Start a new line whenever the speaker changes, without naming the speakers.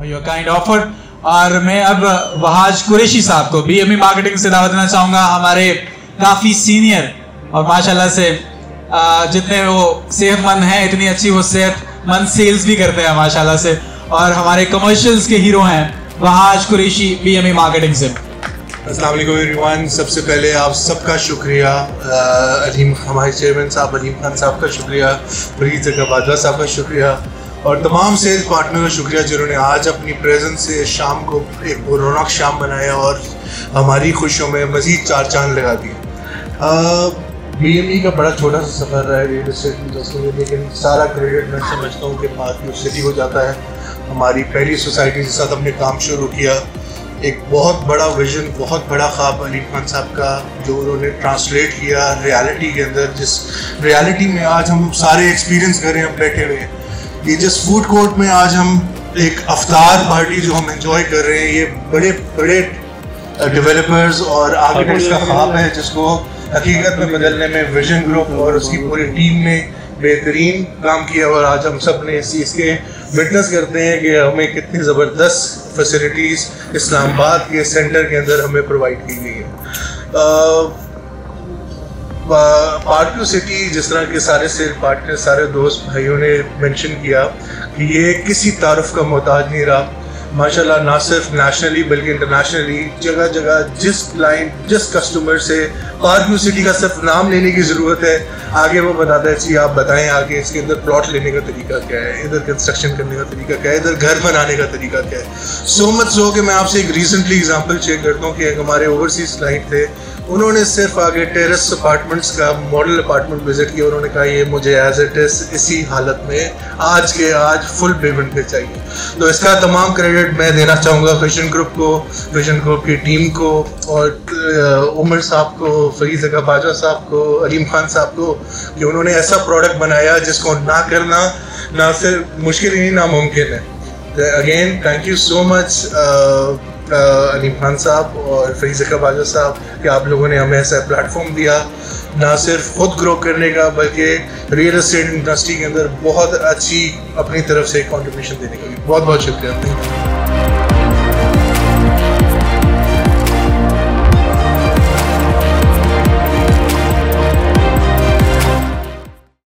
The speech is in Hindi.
For your kind offer. और मैं अब वहाज कुरैशी साहब को BME मार्केटिंग से दावत देना चाहूँगा। हमारे काफ़ी सीनियर और माशाल्लाह से जितने वो सेहतमंद हैं, इतनी अच्छी वो सेहतमंद सेल्स भी करते हैं माशाल्लाह से, और हमारे कमर्शियल्स के हीरो हैं वहाज कुरैशी BME मार्केटिंग से।
अस्सलाम वालेकुम एवरीवन। सबसे पहले आप सबका शुक्रिया, हमारे चेयरमैन साहब अलीम खान साहब का शुक्रिया, फरीद ज़का बाजवा साहब का शुक्रिया, और तमाम सेल्स पार्टनर का शुक्रिया जिन्होंने आज अपनी प्रेजेंस से शाम को एक रौनक शाम बनाया और हमारी खुशियों में मज़ीद चार चांद लगा दिए। BME का बड़ा छोटा सा सफ़र रहा है रियल एस्टेट इंडस्ट्री में, लेकिन सारा क्रेडिट मैं समझता हूँ कि पार्टनर सिटी को जाता है। हमारी पहली सोसाइटी के साथ हमने काम शुरू किया, एक बहुत बड़ा विजन, बहुत बड़ा ख्वाब अलीम खान साहब का, जो उन्होंने ट्रांसलेट किया रियलिटी के अंदर, जिस रियलिटी में आज हम सारे एक्सपीरियंस कर रहे हैं, हम बैठे हुए हैं। ये जिस फूड कोर्ट में आज हम एक अफ्तार पार्टी जो हम एंजॉय कर रहे हैं, ये बड़े बड़े डेवलपर्स और आर्किटेक्ट्स का ख्वाब है, जिसको हकीकत में बदलने में विजन ग्रुप और उसकी पूरी टीम ने बेहतरीन काम किया। और आज हम सब ने इस चीज़ के विटनेस करते हैं कि हमें कितनी ज़बरदस्त फैसिलिटीज़ इस्लामाबाद के सेंटर के अंदर हमें प्रोवाइड की गई है। पार्टनर सिटी, जिस तरह के सारे सेल पार्टनर, सारे दोस्त भाइयों ने मेंशन किया कि ये किसी तारुफ का मोहताज नहीं रहा। माशाल्लाह, ना सिर्फ नेशनली बल्कि इंटरनेशनली जगह जगह जिस क्लाइंट, जिस कस्टमर से पार्टनर सिटी का सिर्फ नाम लेने की ज़रूरत है, आगे वो बताता है जी आप बताएं आगे इसके अंदर प्लॉट लेने का तरीका क्या है, इधर कंस्ट्रक्शन करने का तरीका क्या है, इधर घर बनाने का तरीका क्या है। सो मच सो कि मैं आपसे एक रिसेंटली एग्जांपल शेयर करता हूँ कि एक हमारे ओवरसीज क्लाइंट थे, उन्होंने सिर्फ आगे टेरेस अपार्टमेंट्स का मॉडल अपार्टमेंट विजिट किया। उन्होंने कहा ये मुझे एज इट इज़ इसी हालत में आज के आज फुल पेमेंट पे चाहिए। तो इसका तमाम क्रेडिट मैं देना चाहूँगा विजन ग्रुप को, विजन ग्रुप की टीम को, और उमर साहब को, फरीद ज़का बाजवा साहब को, अलीम खान साहब को, कि उन्होंने ऐसा प्रोडक्ट बनाया जिसको ना करना ना सिर्फ मुश्किल ही नामुमकिन है। Again thank you so much Aleem Khan साहब और फरीद ज़का बाजवा साहब कि आप लोगों ने हमें ऐसा प्लेटफॉर्म दिया, ना सिर्फ खुद ग्रो करने का बल्कि रियल एस्टेट इंडस्ट्री के अंदर बहुत अच्छी अपनी तरफ से कंट्रीब्यूशन देने का भी। बहुत बहुत शुक्रिया।